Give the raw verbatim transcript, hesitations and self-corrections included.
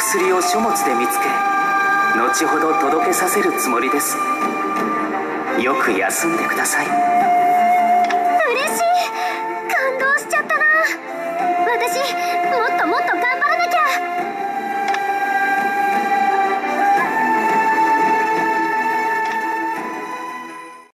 薬を書物で見つけ、後ほど届けさせるつもりです。よく休んでください。